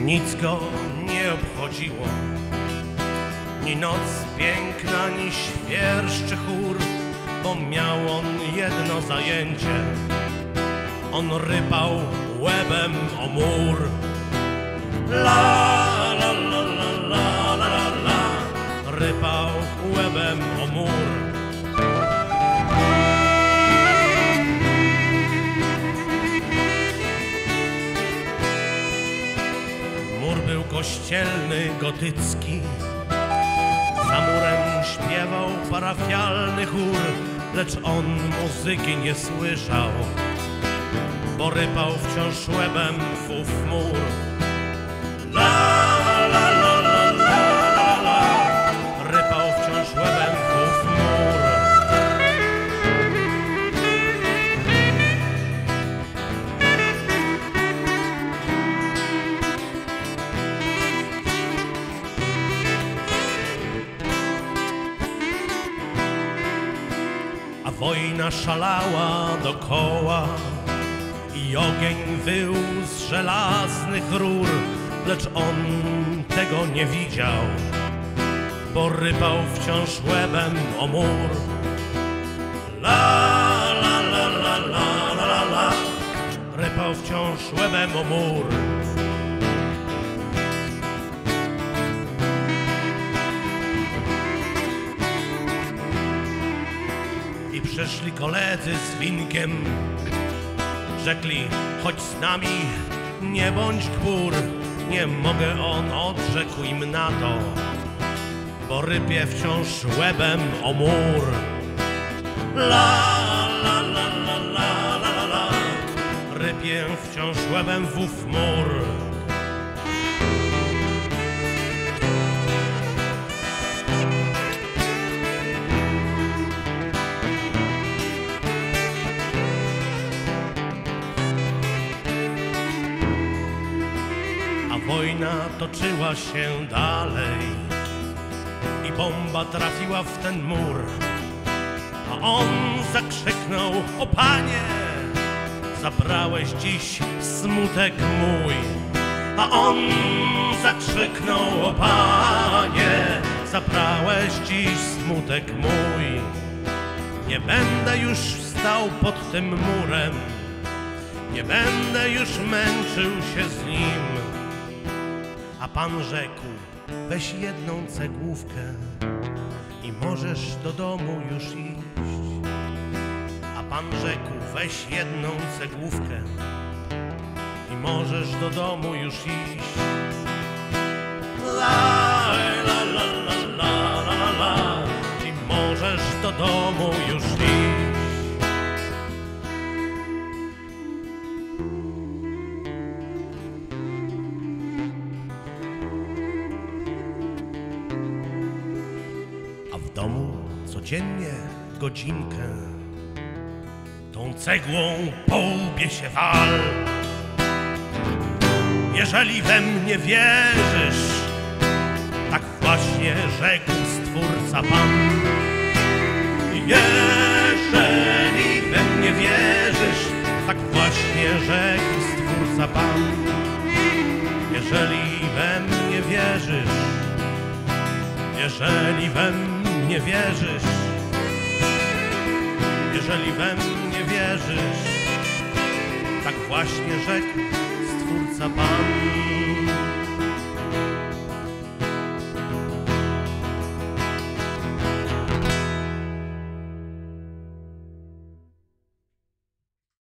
Nic go nie obchodziło, ni noc piękna, ni świerszczy chór, bo miał on jedno zajęcie. On rypał łebem o mur. La la la la la la la, rypał łebem o mur. Mur był kościelny, gotycki, za murem śpiewał parafialny chór, lecz on muzyki nie słyszał, bo rypał wciąż łebem w ów mur. La la la la la la la, rypał wciąż łebem w ów mur. A wojna szalała dokoła i ogień wył z żelaznych rur, lecz on tego nie widział, bo rypał wciąż łebem o mur. La la la la la la la la, rypał wciąż łebem o mur. I przyszli koledzy z winkiem, rzekli: chodź z nami, nie bądź kbór. Nie mogę, on odrzekł im na to, bo rypie wciąż łebem o mur. La la la la la la la, rypie wciąż łebem w ów mur. Wojna toczyła się dalej i bomba trafiła w ten mur, a on zakrzyknął: o Panie, zabrałeś dziś smutek mój. A on zakrzyknął: o Panie, zabrałeś dziś smutek mój. Nie będę już stał pod tym murem, nie będę już męczył się z nim. A Pan rzekł: weź jedną cegłówkę i możesz do domu już iść. A Pan rzekł: weź jedną cegłówkę i możesz do domu już iść. La la la la la la la, i możesz do domu już iść. W domu codziennie godzinkę tą cegłą po łbie się wal. Jeżeli we mnie wierzysz, tak właśnie rzekł Stwórca Pan. Jeżeli we mnie wierzysz, tak właśnie rzekł Stwórca Pan. Jeżeli we mnie wierzysz, jeżeli we mnie wierzysz, jeżeli we mnie wierzysz, tak właśnie rzekł Stwórca Pan.